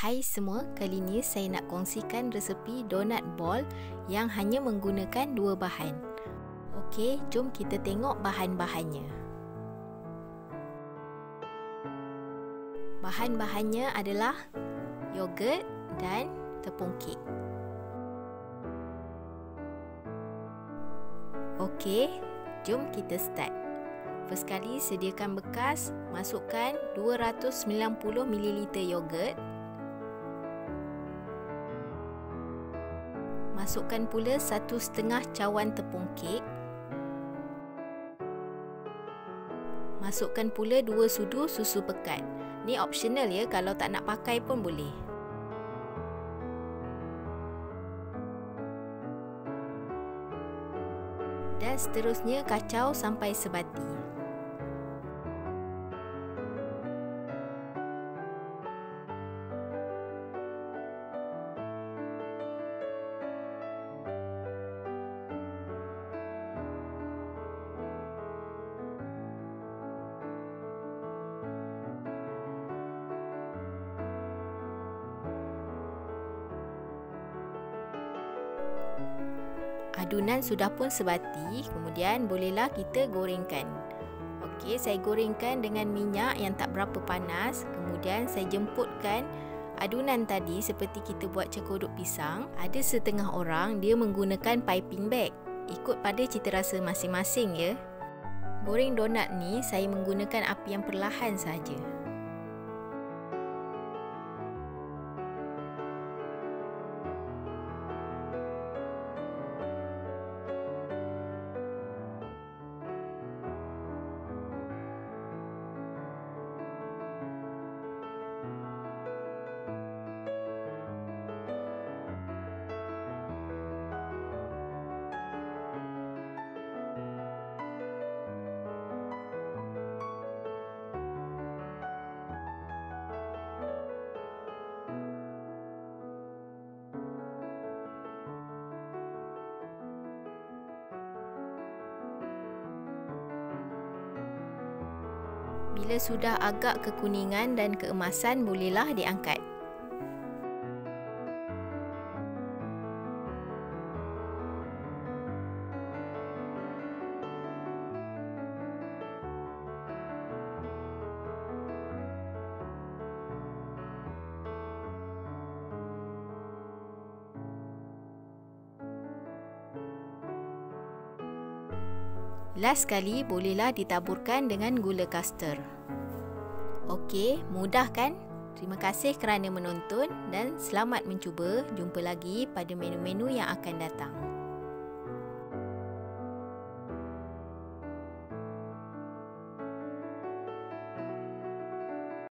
Hai semua, kali ni saya nak kongsikan resepi donat ball yang hanya menggunakan 2 bahan. Okey, jom kita tengok bahan-bahannya. Bahan-bahannya adalah yogurt dan tepung kek. Okey, jom kita start. First kali sediakan bekas, masukkan 290 ml yogurt. Masukkan pula 1/2 cawan tepung kek. Masukkan pula 2 sudu susu pekat. Ni optional ya, kalau tak nak pakai pun boleh. Dan seterusnya kacau sampai sebati. Adunan sudah pun sebati, kemudian bolehlah kita gorengkan. Okey, saya gorengkan dengan minyak yang tak berapa panas. Kemudian saya jemputkan adunan tadi seperti kita buat cekodok pisang. Ada setengah orang dia menggunakan piping bag. Ikut pada cita rasa masing-masing ya. Goreng donat ni saya menggunakan api yang perlahan saja. Bila sudah agak kekuningan dan keemasan, bolehlah diangkat. Last sekali bolehlah ditaburkan dengan gula kastar. Okey, mudah kan? Terima kasih kerana menonton dan selamat mencuba. Jumpa lagi pada menu-menu yang akan datang.